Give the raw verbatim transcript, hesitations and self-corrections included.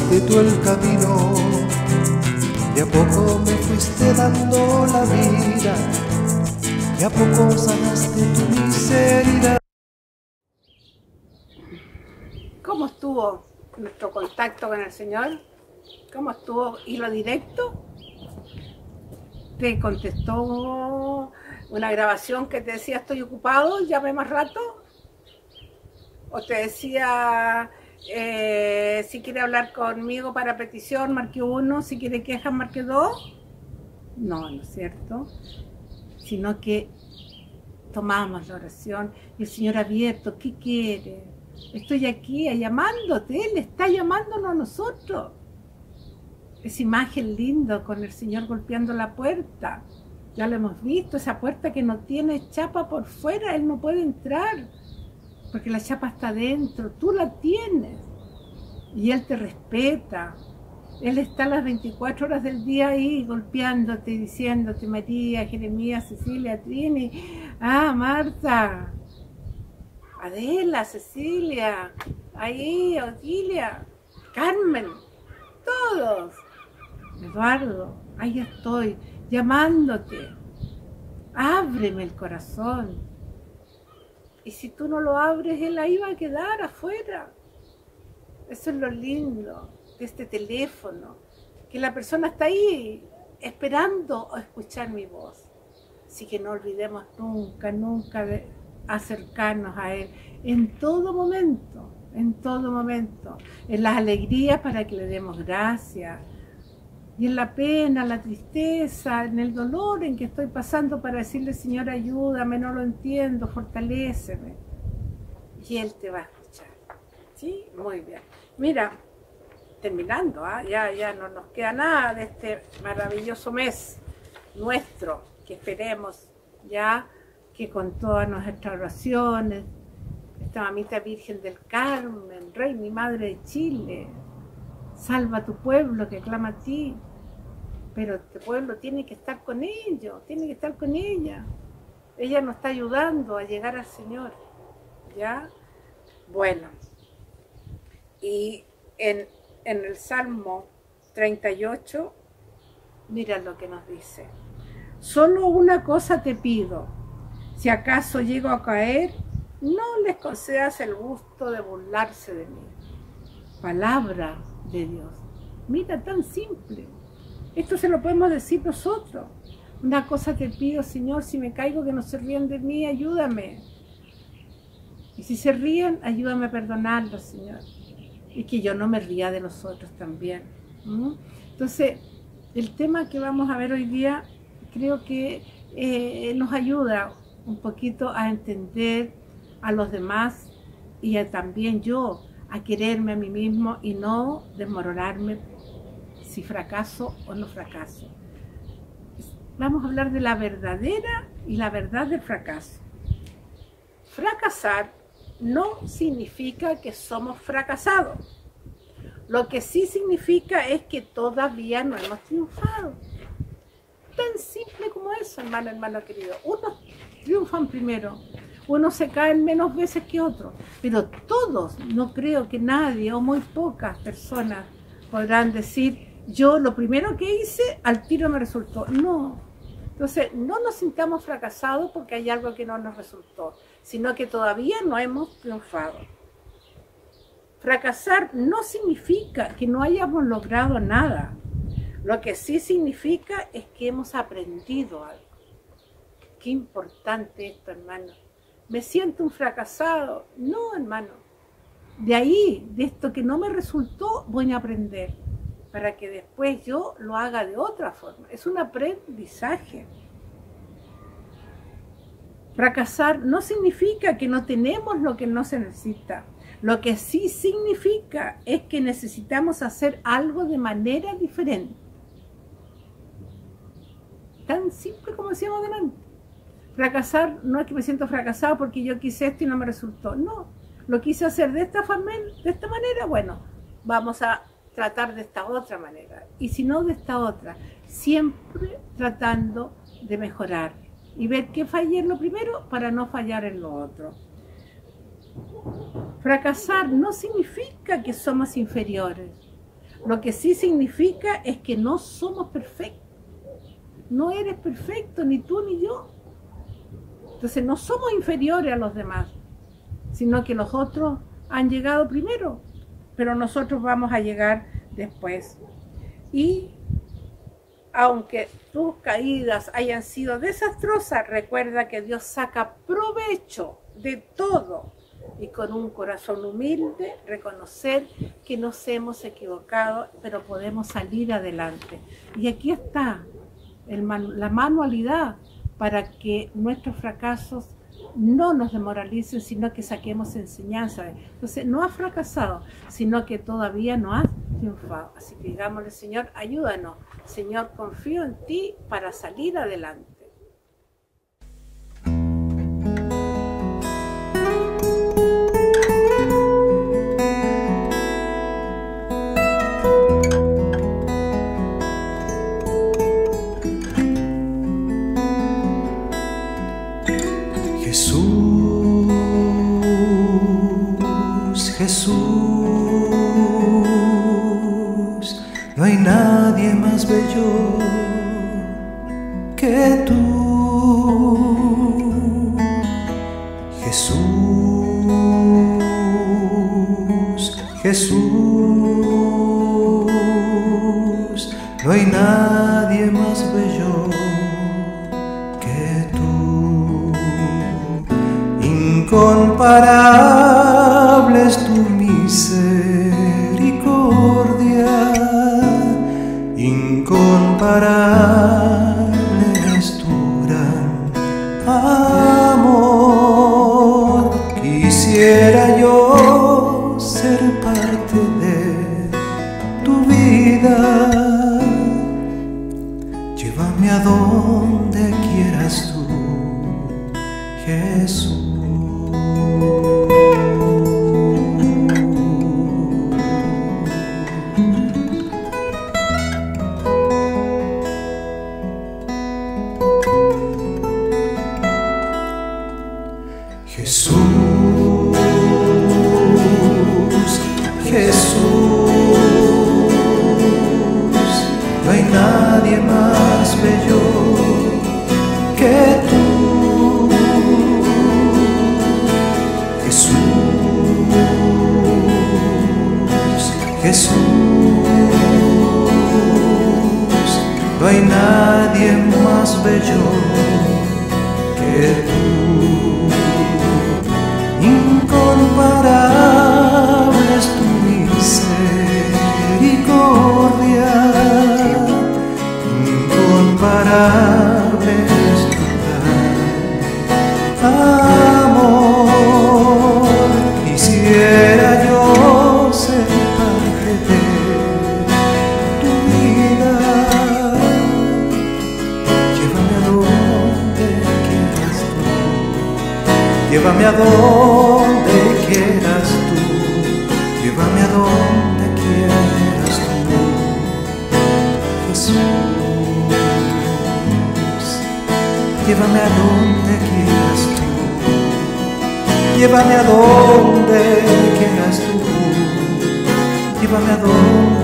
marcaste tú el camino, de a poco me fuiste dando la vida, de a poco sanaste tu miseria. ¿Cómo estuvo nuestro contacto con el Señor? ¿Cómo estuvo hilo directo? ¿Te contestó una grabación que te decía estoy ocupado, llame más rato? ¿O te decía eh, si quiere hablar conmigo para petición, marque uno, si quiere quejas, marque dos? No, ¿no es cierto? Sino que tomamos la oración y el Señor abierto, ¿qué quiere? Estoy aquí llamándote, Él está llamándonos a nosotros. Esa imagen linda con el Señor golpeando la puerta, ya lo hemos visto, esa puerta que no tiene chapa por fuera, Él no puede entrar, porque la chapa está dentro, tú la tienes, y Él te respeta. Él está las veinticuatro horas del día ahí golpeándote, diciéndote, María, Jeremías, Cecilia, Trini, ah, Marta, Adela, Cecilia, ahí, Odilia, Carmen, todos. Eduardo, ahí estoy, llamándote. Ábreme el corazón. Y si tú no lo abres, él ahí va a quedar afuera. Eso es lo lindo de este teléfono, que la persona está ahí esperando escuchar mi voz. Así que no olvidemos nunca, nunca de acercarnos a Él en todo momento, en todo momento, en las alegrías para que le demos gracias, y en la pena, la tristeza, en el dolor en que estoy pasando para decirle, Señor, ayúdame, no lo entiendo, fortaléceme. Y Él te va a escuchar. ¿Sí? Muy bien. Mira, terminando, ¿eh? ya, ya no nos queda nada de este maravilloso mes nuestro, que esperemos ya que con todas nuestras oraciones, esta mamita Virgen del Carmen, Reina y Madre de Chile, salva a tu pueblo que clama a ti, pero este pueblo tiene que estar con ellos, tiene que estar con ella. Ella nos está ayudando a llegar al Señor, ¿ya? Bueno, y en, en el Salmo treinta y ocho, mira lo que nos dice. Solo una cosa te pido, si acaso llego a caer, no les concedas el gusto de burlarse de mí. Palabra de Dios. Mira, tan simple. Esto se lo podemos decir nosotros. Una cosa te pido, Señor, si me caigo que no se ríen de mí, ayúdame. Y si se ríen, ayúdame a perdonarlos, Señor. Y que yo no me ría de los otros también. ¿Mm? Entonces, el tema que vamos a ver hoy día, creo que eh, nos ayuda un poquito a entender a los demás y a, también yo, a quererme a mí mismo y no desmoronarme si fracaso o no fracaso. Vamos a hablar de la verdadera y la verdad del fracaso. Fracasar no significa que somos fracasados. Lo que sí significa es que todavía no hemos triunfado. Tan simple como eso, hermano, hermano querido. Unos triunfan primero, unos se caen menos veces que otros, pero todos, no creo que nadie o muy pocas personas podrán decir, yo lo primero que hice, al tiro me resultó. No. Entonces, no nos sintamos fracasados porque hay algo que no nos resultó, sino que todavía no hemos triunfado. Fracasar no significa que no hayamos logrado nada. Lo que sí significa es que hemos aprendido algo. Qué importante esto, hermano. ¿Me siento un fracasado? No, hermano. De ahí, de esto que no me resultó, voy a aprender para que después yo lo haga de otra forma. Es un aprendizaje. Fracasar no significa que no tenemos lo que no se necesita. Lo que sí significa es que necesitamos hacer algo de manera diferente. Tan simple como decíamos delante. Fracasar no es que me siento fracasado porque yo quise esto y no me resultó. No, lo quise hacer de esta, de esta manera, bueno, vamos a tratar de esta otra manera. Y si no, de esta otra. Siempre tratando de mejorar y ver qué fallé en lo primero para no fallar en lo otro. Fracasar no significa que somos inferiores. Lo que sí significa es que no somos perfectos. No eres perfecto, ni tú ni yo. Entonces no somos inferiores a los demás, sino que los otros han llegado primero, pero nosotros vamos a llegar después. Y aunque tus caídas hayan sido desastrosas, recuerda que Dios saca provecho de todo, y con un corazón humilde reconocer que nos hemos equivocado, pero podemos salir adelante. Y aquí está el man, la manualidad para que nuestros fracasos no nos desmoralicen, sino que saquemos enseñanza. Entonces, no has fracasado, sino que todavía no has triunfado. Así que digámosle: Señor, ayúdanos. Señor, confío en ti para salir adelante. Jesús, Jesús, no hay nadie más bello que tú. Jesús, Jesús, no hay nadie más bello que tú. Incomparable es tu misericordia, incomparable es tu gran amor. Quisiera yo ser parte de tu vida, llévame a donde quieras tú, Jesús. Jesús, Jesús, no hay nadie más bello que tú. Jesús, Jesús, no hay nadie más bello que tú. Incomparable es tu misericordia, incomparable es tu gran amor. Quisiera yo ser parte de tu vida, llévame a donde quieras tú, llévame a donde quieras tú, llévame a donde quieras tú, Jesús. Llévame a donde quieras tú, llévame a donde quieras tú, llévame a donde